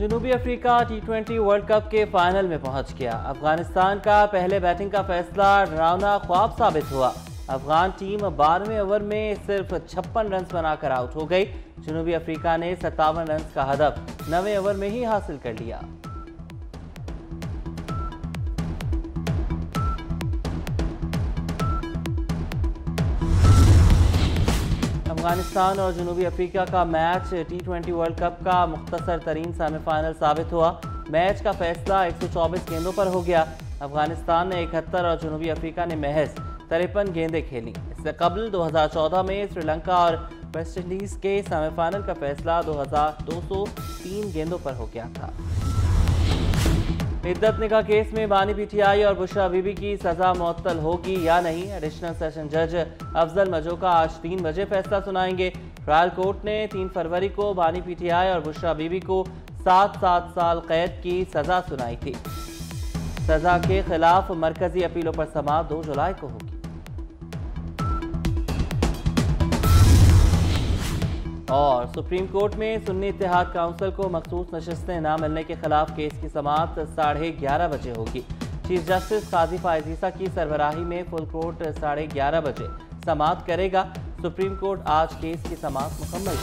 जनूबी Africa T20 world cup के final में पहुंच गया। अफगानिस्तान का पहले बैटिंग का फैसला डरावना ख्वाब साबित हुआ। अफगान टीम 12वें ओवर में सिर्फ 56 रन बनाकर आउट हो गई। जनूबी अफ्रीका ने 57 रन का हदफ 9वें ओवर में ही हासिल कर लिया। अफगानिस्तान और जनूबी अफ्रीका का मैच T20 वर्ल्ड कप का मुख्तसर तरीन सेमीफाइनल साबित हुआ। मैच का फैसला 124 गेंदों पर हो गया। अफगानिस्तान ने 71 और जनूबी अफ्रीका ने महज 53 गेंदें खेली। इससे कबल 2014 में श्रीलंका और वेस्ट इंडीज के सेमीफाइनल का फैसला 203 गेंदों पर हो गया था। इद्दत निकाह केस में बानी पीटीआई और बुशरा बीबी की सजा मुअत्तल होगी या नहीं, एडिशनल सेशन जज अफजल मजोका आज 3 बजे फैसला सुनाएंगे। ट्रायल कोर्ट ने 3 फरवरी को बानी पीटीआई और बुशरा बीबी को 7-7 साल कैद की सजा सुनाई थी। सजा के खिलाफ मरकजी अपीलों पर समाअत 2 जुलाई को होगी। और सुप्रीम कोर्ट में सुन्नी इत्तेहाद काउंसिल को मखसूस नशिस्तें न मिलने के खिलाफ केस की समाअत 11:30 बजे होगी। चीफ जस्टिस काजी फायज ईसा की सरबराही में फुल कोर्ट 11:30 बजे समाअत करेगा। सुप्रीम कोर्ट आज केस की समाअत मुकम्मल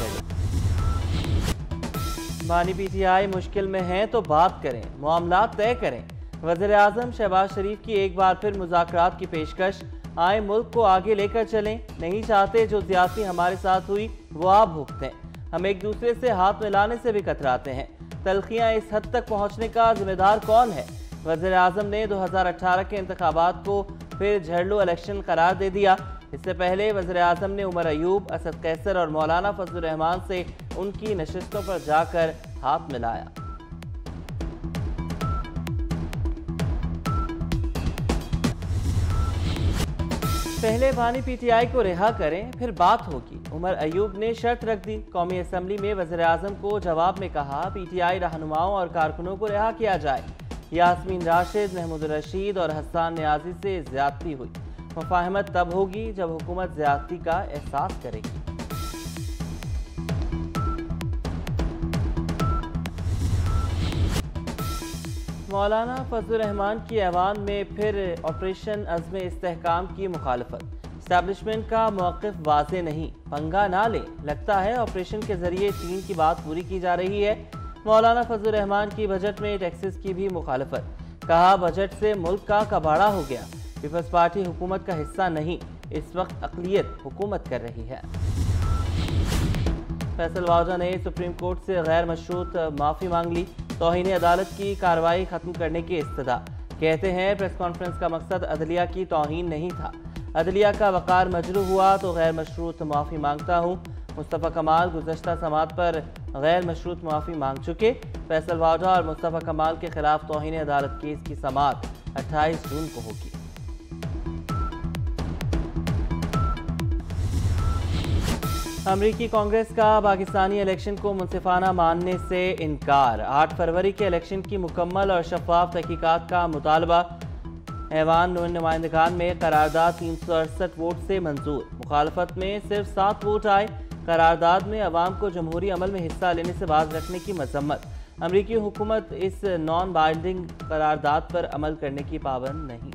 करेगी। बानी पीटीआई मुश्किल में है तो बात करें, मामला तय करें। वज़ीर आज़म शहबाज शरीफ की एक बार फिर मुज़ाकरात की पेशकश। आए मुल्क को आगे लेकर चलें, नहीं चाहते जो ज्यादती हमारे साथ हुई वो आप भुगतें। हम एक दूसरे से हाथ मिलाने से भी कतराते हैं। तलखियां इस हद तक पहुंचने का जिम्मेदार कौन है? वज़ीर आज़म ने 2018 के इंतखाबात को फिर झरलो इलेक्शन करार दे दिया। इससे पहले वज़ीर आज़म ने उमर अयूब, असद कैसर और मौलाना फजलुर रहमान से उनकी नशिस्तों पर जाकर हाथ मिलाया। पहले बानी पीटीआई को रिहा करें, फिर बात होगी। उमर अयूब ने शर्त रख दी। कौमी असम्बली में वज़ीर आज़म को जवाब में कहा, पीटीआई रहनुमाओं और कारकुनों को रिहा किया जाए। यास्मीन राशिद, महमूद रशीद और हसन नियाजी से ज्यादती हुई। मुफाहमत तब होगी जब हुकूमत ज्यादती का एहसास करेगी। मौलाना फजलुर रहमान की ऐवान में फिर ऑपरेशन अज़्म इस्तेहकाम की मुखालफत। इस्टेब्लिशमेंट का मौक़िफ़ वाज़ेह नहीं, पंगा ना ले। लगता है ऑपरेशन के जरिए चीन की बात पूरी की जा रही है। मौलाना फजलुर रहमान की बजट में टैक्सेस की भी मुखालफत। कहा, बजट से मुल्क का कबाड़ा हो गया। पीपल्स पार्टी हुकूमत का हिस्सा नहीं, इस वक्त अक़लियत हुकूमत कर रही है। फैसल वाजा ने सुप्रीम कोर्ट से गैर मशरूत माफ़ी मांग ली। तौहीन अदालत की कार्रवाई खत्म करने की इस्तदा। कहते हैं प्रेस कॉन्फ्रेंस का मकसद अदलिया की तौहीन नहीं था। अदलिया का वक़ार मजरूह हुआ तो गैर मशरूत माफ़ी मांगता हूँ। मुस्तफ़ा कमाल गुज़श्ता समाअत पर गैर मशरूत माफ़ी मांग चुके। फैसल वाजा और मुस्तफ़ा कमाल के खिलाफ तौहीन अदालत केस की समाअत 28 जून को होगी। अमरीकी कांग्रेस का पाकिस्तानी इलेक्शन को मुनसिफाना मानने से इनकार। 8 फरवरी के इलेक्शन की मुकम्मल और शफाफ तहकीकात का मुतालबा। ऐवान नुमाइंदगान में करारदाद 368 वोट से मंजूर। मुखालफत में सिर्फ 7 वोट आए। करारदाद में अवाम को जमहूरी अमल में हिस्सा लेने से बाज रखने की मजम्मत। अमरीकी हुकूमत इस नॉन बाइंडिंग करारदाद पर अमल करने की पाबंद नहीं।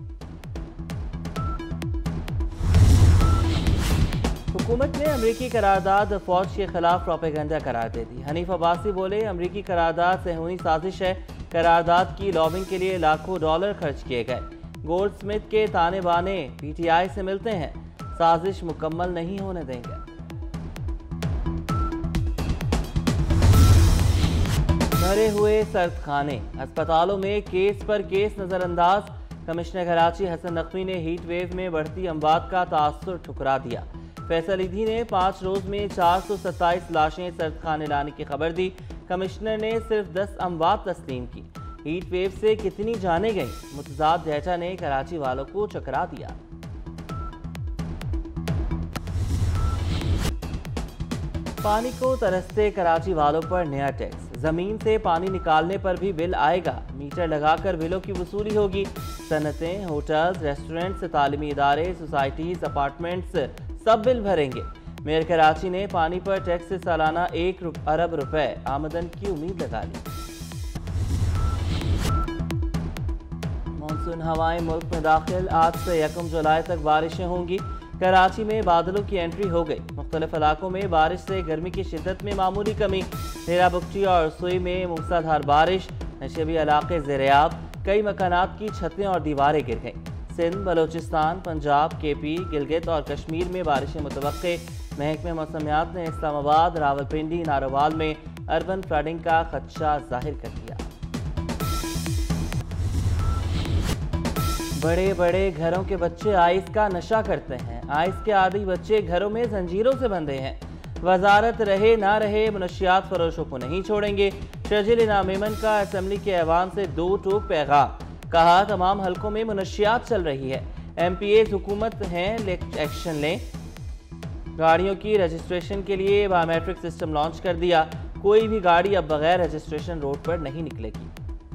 हुकूमत ने अमरीकी करारदाद फौज के खिलाफ प्रोपेगेंडा करार दे दी। हनीफ अब्बासी बोले, अमरीकी करारदाद सेहूनी साजिश है। करारदाद की लॉबिंग के लिए लाखों डॉलर खर्च किए गए। गोल्ड स्मिथ के ताने बाने पीटीआई से मिलते हैं। साजिश मुकम्मल नहीं होने देंगे। भरे हुए सर्द खाने, अस्पतालों में केस पर केस नजरअंदाज। कमिश्नर कराची हसन नकवी ने हीट वेव में बढ़ती अमवात का तासुर ठुकरा दिया। फैसल ईदी ने 5 रोज में 427 लाशें सर्द खाने लाने की खबर दी। कमिश्नर ने सिर्फ 10 अमवात तस्लीम की। हीट वेव से कितनी जाने गई, मुतजाद डेटा ने कराची वालों को चकरा दिया। पानी को तरसते कराची वालों पर नया टैक्स। जमीन से पानी निकालने पर भी बिल आएगा। मीटर लगाकर बिलों की वसूली होगी। सनतें, होटल्स, रेस्टोरेंट्स, तालीमी इदारे, सोसाइटीज, अपार्टमेंट्स सब बिल भरेंगे। मेयर कराची ने पानी पर टैक्स से सालाना 1 अरब रुपए आमदन की उम्मीद लगा ली। मानसून हवाएं मुल्क में दाखिल, आज से 1 जुलाई तक बारिशें होंगी। कराची में बादलों की एंट्री हो गई। मुख्तलिफ इलाकों में बारिश से गर्मी की शिद्दत में मामूली कमी। नेरा बुगटी और सुई में मूसलाधार बारिश, नशेबी इलाके ज़ेर-ए-आब, कई मकानात की छतें और दीवारें गिर गईं। सिंध, बलोचिस्तान, पंजाब, KP, गिलगित और कश्मीर में बारिशें मुतवक्के। महकमे मौसमियात ने इस्लामाबाद, रावलपिंडी, नारोवाल में अर्बन फ्लडिंग का खदशा जाहिर कर दिया। बड़े बड़े घरों के बच्चे आइस का नशा करते हैं। आइस के आदी बच्चे घरों में जंजीरों से बंधे हैं। वजारत रहे ना रहे, मुनशियात फरोशों को नहीं छोड़ेंगे। शर्जील इनाम मेमन का असम्बली के ऐवान से 2 टूक पैगाम। कहा, तमाम हलकों में मुनशियात चल रही है। MPAs हुकूमत हैं, एक्शन लें। गाड़ियों की रजिस्ट्रेशन के लिए बायोमेट्रिक सिस्टम लॉन्च कर दिया। कोई भी गाड़ी अब बगैर रजिस्ट्रेशन रोड पर नहीं निकलेगी।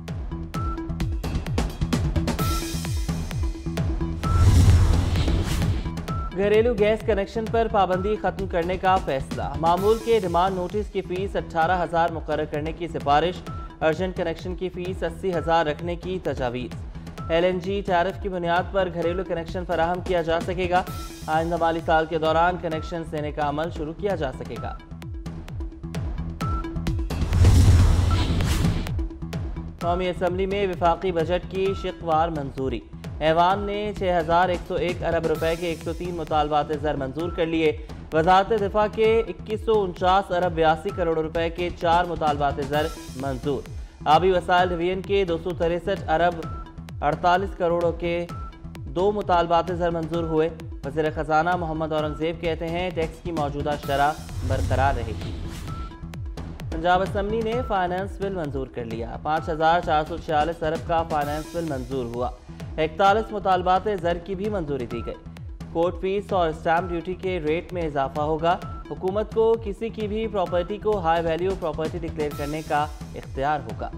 घरेलू गैस कनेक्शन पर पाबंदी खत्म करने का फैसला। मामूल के डिमांड नोटिस की फीस 18,000 मुकर्रर करने की सिफारिश। अर्जेंट कनेक्शन की फीस 80,000 रखने की तजावीज़। LNG टैरिफ की बुनियाद पर घरेलू कनेक्शन फराहम किया जा सकेगा। आइंदा माली साल के दौरान कनेक्शन देने का अमल शुरू किया जा सकेगा। कौमी असम्बली में विफाकी बजट की शिकवार मंजूरी। ऐवान ने 6,101 अरब रुपए के 103 मुतालबात ज़र मंजूर कर लिए। वजारत दिफा के 2149 अरब 82 करोड़ रुपए के 4 मुतालबात ज़र मंजूर। आबी वसाइल डिवीजन के 263 अरब 48 करोड़ के 2 मुतालबात ज़र मंजूर हुए। वज़ीर ख़जाना मोहम्मद औरंगज़ेब कहते हैं, टैक्स की मौजूदा शरह बरकरार रहेगी। पंजाब असम्बली ने फाइनेंस बिल मंजूर कर लिया। 5,446 अरब का फाइनेंस बिल मंजूर हुआ। 41 मुतालबात ज़र की भी मंजूरी दी गई। कोर्ट फीस और स्टैम्प ड्यूटी के रेट में इजाफा होगा। हुकूमत को किसी की भी प्रॉपर्टी को हाई वैल्यू प्रॉपर्टी डिक्लेयर करने का इख्तियार होगा।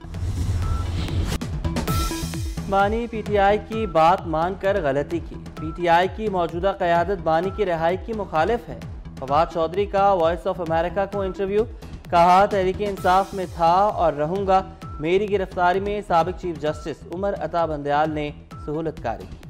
बानी PTI की बात मानकर गलती की। PTI की मौजूदा क़यादत बानी की रिहाई की मुखालिफ है। फवाद चौधरी का वॉइस ऑफ अमेरिका को इंटरव्यू। कहा, तहरीक इंसाफ में था और रहूंगा। मेरी गिरफ्तारी में साबिक चीफ जस्टिस उमर अता बंदयाल ने सहूलतकारी की।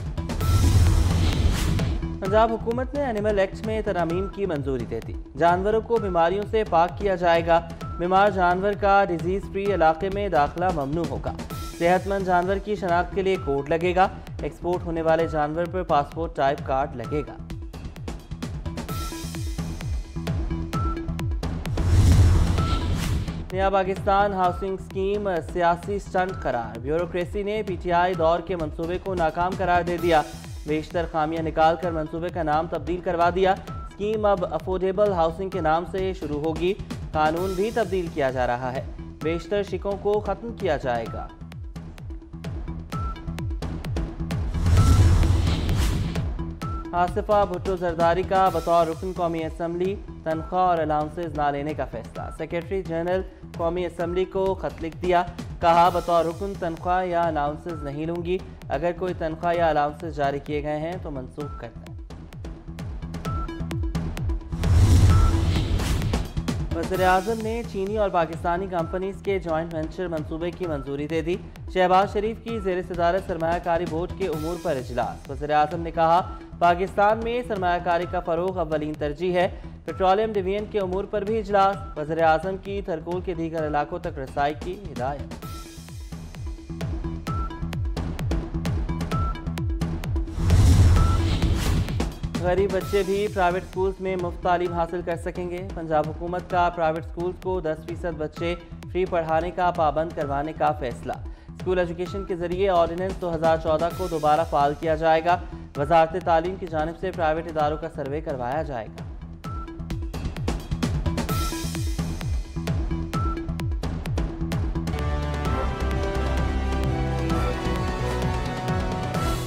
पंजाब हुकूमत ने एनिमल एक्ट में तरमीम की मंजूरी दे दी। जानवरों को बीमारियों से पाक किया जाएगा। बीमार जानवर का डिजीज फ्री इलाके में दाखिला ममनू होगा। सेहतमंद जानवर की शनाख्त के लिए कोड लगेगा। एक्सपोर्ट होने वाले जानवर पर पासपोर्ट टाइप कार्ड लगेगा। नया पाकिस्तान हाउसिंग स्कीम सियासी स्टंट करार। ब्यूरोक्रेसी ने PTI दौर के मंसूबे को नाकाम करार दे दिया। बेशतर खामियां निकाल कर मंसूबे का नाम तब्दील करवा दिया। स्कीम अब अफोर्डेबल हाउसिंग के नाम से शुरू होगी। कानून भी तब्दील किया जा रहा है। बेशतर शिकों को खत्म किया जाएगा। आसिफा भुट्टो जरदारी का बतौर रुकन कौमी असम्बली तनख्वाह और अलाउंसेज ना लेने का फैसला। सेक्रेटरी जनरल कौमी असम्बली को खत लिख दिया। कहा, बतौर रुकन तनख्वाह या अलाउंसेज नहीं लूंगी। अगर कोई तनख्वाह या अलाउंसेज जारी किए गए हैं तो मनसूख कर दें। वज़ीर-ए-आज़म ने चीनी और पाकिस्तानी कंपनीज के जॉइंट वेंचर मंसूबे की मंजूरी दे दी। शहबाज शरीफ की ज़ेर सदारत सरमायाकारी बोर्ड के उमूर पर इजलास। वज़ीर-ए-आज़म ने कहा, पाकिस्तान में सरमायाकारी का फ़रोग़ अव्वलीन तरजीह है। पेट्रोलियम डिवीजन के उमूर पर भी इजलास। वज़ीर-ए-आज़म की थरकोल के दीगर इलाकों तक रसाई की हिदायत। गरीब बच्चे भी प्राइवेट स्कूल्स में मुफ्त तालीम हासिल कर सकेंगे। पंजाब हुकूमत का प्राइवेट स्कूल्स को 10% बच्चे फ्री पढ़ाने का पाबंद करवाने का फैसला। स्कूल एजुकेशन के जरिए ऑर्डिनेंस 2014 को दोबारा फाल किया जाएगा। वजारत तालीम की जानिब से प्राइवेट इदारों का सर्वे करवाया जाएगा।